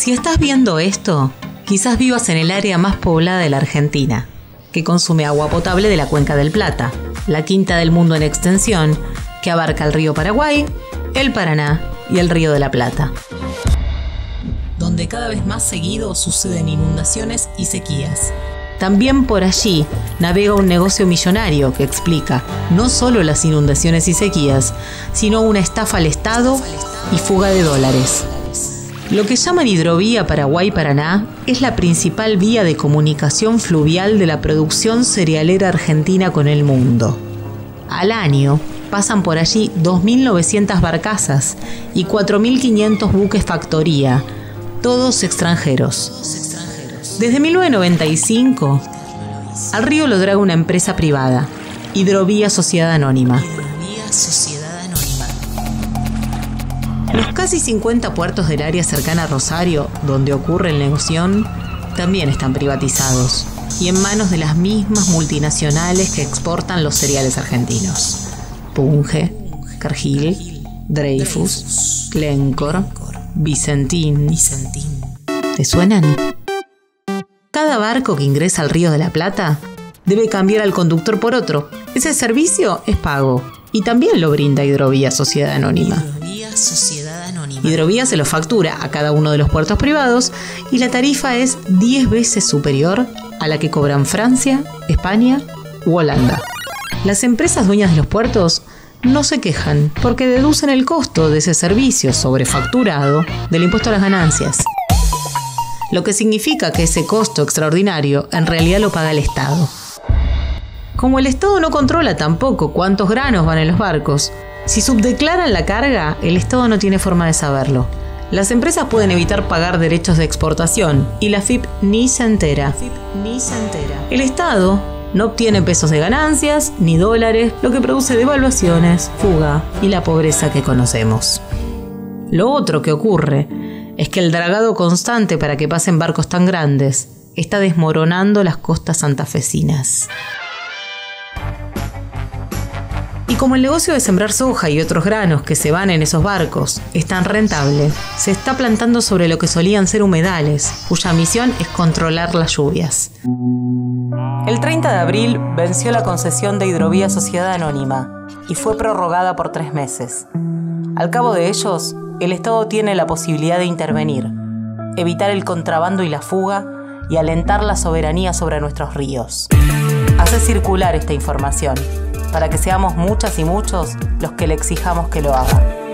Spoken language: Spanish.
Si estás viendo esto, quizás vivas en el área más poblada de la Argentina, que consume agua potable de la Cuenca del Plata, la quinta del mundo en extensión, que abarca el río Paraguay, el Paraná y el río de la Plata, donde cada vez más seguido suceden inundaciones y sequías. También por allí navega un negocio millonario que explica no solo las inundaciones y sequías, sino una estafa al Estado y fuga de dólares. Lo que llaman hidrovía Paraguay-Paraná es la principal vía de comunicación fluvial de la producción cerealera argentina con el mundo. Al año pasan por allí 2.900 barcazas y 4.500 buques factoría, todos extranjeros. Desde 1995, al río lo draga una empresa privada, Hidrovía Sociedad Anónima. Los casi 50 puertos del área cercana a Rosario, donde ocurre el negocio, también están privatizados y en manos de las mismas multinacionales que exportan los cereales argentinos. Bunge, Cargill, Dreyfus, Glencore, Vicentín. ¿Te suenan? Cada barco que ingresa al Río de la Plata debe cambiar al conductor por otro. Ese servicio es pago y también lo brinda Hidrovía Sociedad Anónima. Hidrovía se lo factura a cada uno de los puertos privados y la tarifa es 10 veces superior a la que cobran Francia, España u Holanda. Las empresas dueñas de los puertos no se quejan porque deducen el costo de ese servicio sobrefacturado del impuesto a las ganancias. Lo que significa que ese costo extraordinario en realidad lo paga el Estado. Como el Estado no controla tampoco cuántos granos van en los barcos, si subdeclaran la carga, el Estado no tiene forma de saberlo. Las empresas pueden evitar pagar derechos de exportación y la AFIP ni se entera. El Estado no obtiene pesos de ganancias ni dólares, lo que produce devaluaciones, fuga y la pobreza que conocemos. Lo otro que ocurre es que el dragado constante para que pasen barcos tan grandes está desmoronando las costas santafesinas. Y como el negocio de sembrar soja y otros granos que se van en esos barcos es tan rentable, se está plantando sobre lo que solían ser humedales, cuya misión es controlar las lluvias. El 30 de abril venció la concesión de Hidrovía Sociedad Anónima y fue prorrogada por 3 meses. Al cabo de ellos, el Estado tiene la posibilidad de intervenir, evitar el contrabando y la fuga y alentar la soberanía sobre nuestros ríos. Hace circular esta información para que seamos muchas y muchos los que le exijamos que lo haga.